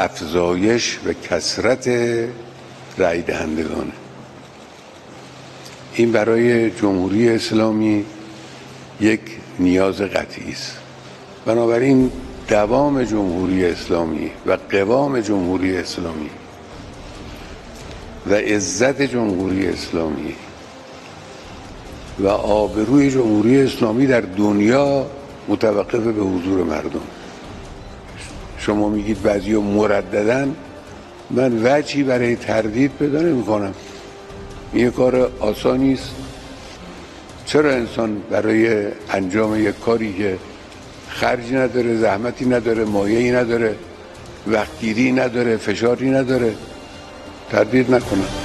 افزایش و کثرت رأی دهندگانه. این برای جمهوری اسلامی یک نیاز قطعی است. بنابراین دوام جمهوری اسلامی و قوام جمهوری اسلامی و عزت جمهوری اسلامی و آبروی جمهوری اسلامی در دنیا متوقف به حضور مردم. شما میگید بعضیا مرددن، من وجهی برای تردید پیدا نمی‌کنم. این کار آسانی است. چرا انسان برای انجام یک کاری که خرجی نداره، زحمتی نداره، مایه‌ای نداره، وقتگیری نداره، فشاری نداره، تردید نکنه؟